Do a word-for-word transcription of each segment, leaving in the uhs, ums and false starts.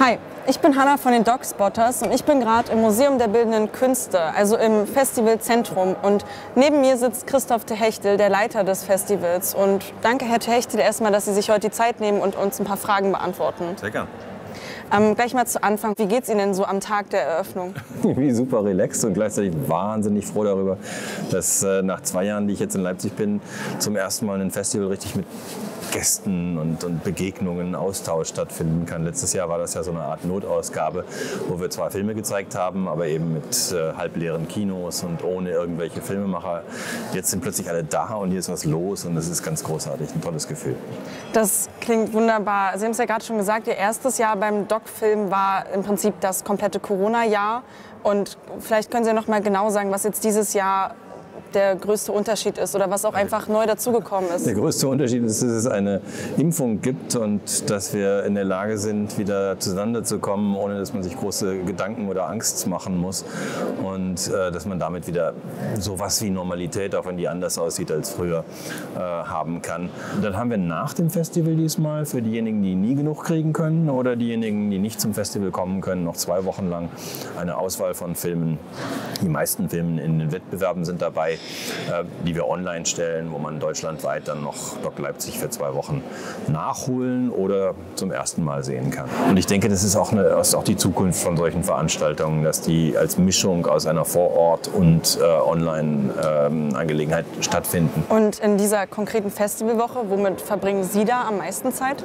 Hi, ich bin Hanna von den Dogspotters und ich bin gerade im Museum der Bildenden Künste, also im Festivalzentrum. Und neben mir sitzt Christoph Techtel, der Leiter des Festivals. Und danke, Herr Techtel, erstmal, dass Sie sich heute die Zeit nehmen und uns ein paar Fragen beantworten. Sehr gern. Ähm, gleich mal zu Anfang, wie geht es Ihnen denn so am Tag der Eröffnung? Wie super relaxed und gleichzeitig wahnsinnig froh darüber, dass äh, nach zwei Jahren, die ich jetzt in Leipzig bin, zum ersten Mal ein Festival richtig mit Gästen und, und Begegnungen, Austausch stattfinden kann. Letztes Jahr war das ja so eine Art Notausgabe, wo wir zwar Filme gezeigt haben, aber eben mit äh, halbleeren Kinos und ohne irgendwelche Filmemacher. Jetzt sind plötzlich alle da und hier ist was los und das ist ganz großartig, ein tolles Gefühl. Das klingt wunderbar. Sie haben es ja gerade schon gesagt, Ihr erstes Jahr beim Doc-Film war im Prinzip das komplette Corona-Jahr. Und vielleicht können Sie noch mal genau sagen, was jetzt dieses Jahr der größte Unterschied ist oder was auch einfach neu dazugekommen ist. Der größte Unterschied ist, dass es eine Impfung gibt und dass wir in der Lage sind, wieder zueinander zu kommen, ohne dass man sich große Gedanken oder Angst machen muss. Und äh, dass man damit wieder sowas wie Normalität, auch wenn die anders aussieht als früher, äh, haben kann. Und dann haben wir nach dem Festival diesmal für diejenigen, die nie genug kriegen können oder diejenigen, die nicht zum Festival kommen können, noch zwei Wochen lang eine Auswahl von Filmen. Die meisten Filme in den Wettbewerben sind dabei, die wir online stellen, wo man deutschlandweit dann noch Doc Leipzig für zwei Wochen nachholen oder zum ersten Mal sehen kann. Und ich denke, das ist auch, eine, das ist auch die Zukunft von solchen Veranstaltungen, dass die als Mischung aus einer Vorort- und äh, Online-Angelegenheit ähm, stattfinden. Und in dieser konkreten Festivalwoche, womit verbringen Sie da am meisten Zeit?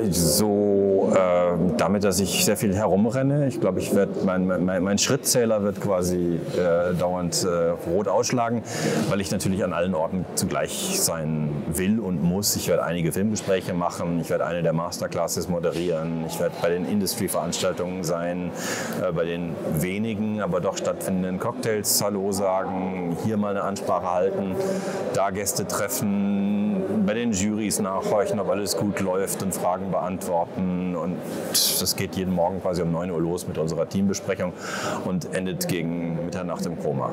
So, äh, damit, dass ich sehr viel herumrenne. Ich glaube, ich werd, mein, mein, mein Schrittzähler wird quasi äh, dauernd äh, rot ausschlagen, weil ich natürlich an allen Orten zugleich sein will und muss. Ich werde einige Filmgespräche machen, ich werde eine der Masterclasses moderieren, ich werde bei den Industry-Veranstaltungen sein, äh, bei den wenigen, aber doch stattfindenden Cocktails Hallo sagen, hier mal eine Ansprache halten, da Gäste treffen, bei den Jurys nachhorchen, ob alles gut läuft und Fragen beantworten. Und das geht jeden Morgen quasi um neun Uhr los mit unserer Teambesprechung und endet gegen Mitternacht im Koma.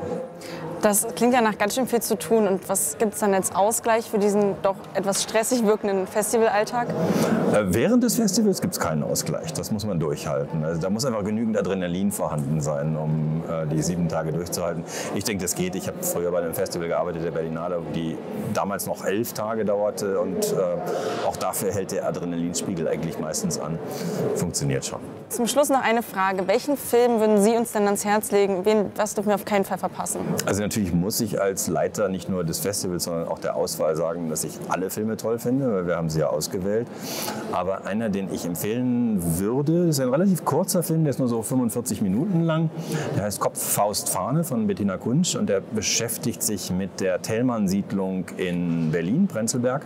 Das klingt ja nach ganz schön viel zu tun. Und was gibt es dann als Ausgleich für diesen doch etwas stressig wirkenden Festivalalltag? Äh, während des Festivals gibt es keinen Ausgleich. Das muss man durchhalten. Also da muss einfach genügend Adrenalin vorhanden sein, um äh, die sieben Tage durchzuhalten. Ich denke, das geht. Ich habe früher bei einem Festival gearbeitet, der Berlinale, die damals noch elf Tage dauerte. Und äh, auch dafür hält der Adrenalinspiegel eigentlich meistens an. Funktioniert schon. Zum Schluss noch eine Frage. Welchen Film würden Sie uns denn ans Herz legen? Wen, was dürfen wir auf keinen Fall verpassen? Also natürlich muss ich als Leiter nicht nur des Festivals, sondern auch der Auswahl sagen, dass ich alle Filme toll finde, weil wir haben sie ja ausgewählt. Aber einer, den ich empfehlen würde, ist ein relativ kurzer Film, der ist nur so fünfundvierzig Minuten lang. Der heißt Kopf, Faust, Fahne von Bettina Kunsch und der beschäftigt sich mit der Thälmann-Siedlung in Berlin, Prenzlberg.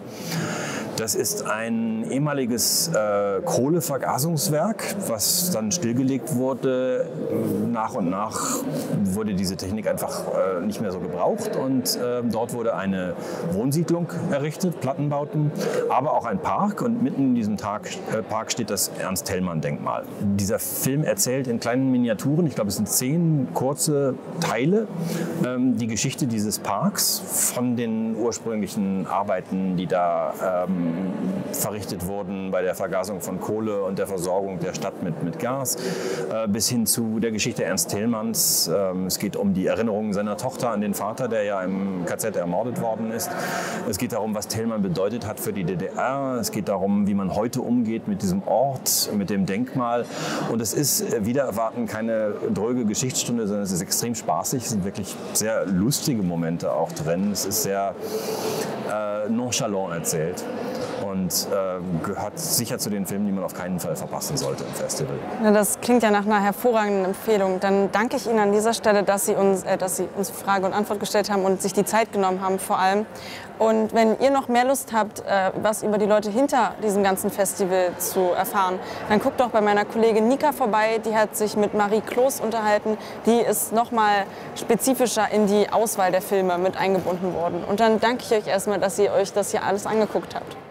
Das ist ein ehemaliges äh, Kohlevergasungswerk, was dann stillgelegt wurde. Nach und nach wurde diese Technik einfach äh, nicht mehr so gebraucht und äh, dort wurde eine Wohnsiedlung errichtet, Plattenbauten, aber auch ein Park und mitten in diesem Tag, äh, Park steht das Ernst-Thälmann-Denkmal. Dieser Film erzählt in kleinen Miniaturen, ich glaube es sind zehn kurze Teile, ähm, die Geschichte dieses Parks von den ursprünglichen Arbeiten, die da ähm, verrichtet wurden bei der Vergasung von Kohle und der Versorgung der Stadt mit, mit Gas, äh, bis hin zu der Geschichte Ernst Thälmanns. Ähm, es geht um die Erinnerungen seiner Tochter an den Vater, der ja im K Z ermordet worden ist. Es geht darum, was Thälmann bedeutet hat für die D D R. Es geht darum, wie man heute umgeht mit diesem Ort, mit dem Denkmal. Und es ist äh, wider Erwarten keine dröge Geschichtsstunde, sondern es ist extrem spaßig. Es sind wirklich sehr lustige Momente auch drin. Es ist sehr äh, nonchalant erzählt. Und äh, gehört sicher zu den Filmen, die man auf keinen Fall verpassen sollte im Festival. Ja, das klingt ja nach einer hervorragenden Empfehlung. Dann danke ich Ihnen an dieser Stelle, dass Sie uns, äh, dass Sie uns Frage und Antwort gestellt haben und sich die Zeit genommen haben vor allem. Und wenn ihr noch mehr Lust habt, äh, was über die Leute hinter diesem ganzen Festival zu erfahren, dann guckt doch bei meiner Kollegin Nika vorbei. Die hat sich mit Marie Kloß unterhalten. Die ist noch mal spezifischer in die Auswahl der Filme mit eingebunden worden. Und dann danke ich euch erstmal, dass ihr euch das hier alles angeguckt habt.